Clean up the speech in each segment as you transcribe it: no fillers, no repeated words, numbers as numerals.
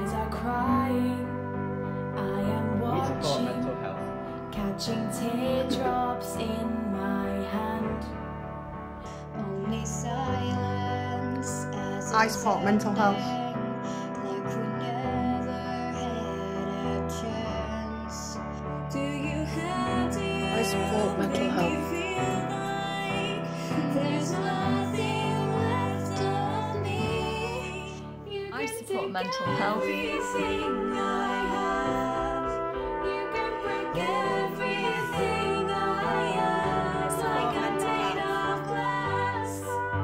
eyes are crying. I am watching, mental health. catching teardrops in my hand. Only silence as I support mental health. like we never had a chance. Do you have the I support mental health. there's nothing left of me. I support mental health. Everything I have, you can break everything I am. It's like I'm made of glass,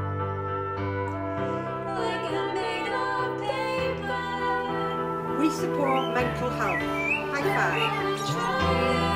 like I'm made of paper. We support mental health. High five. Try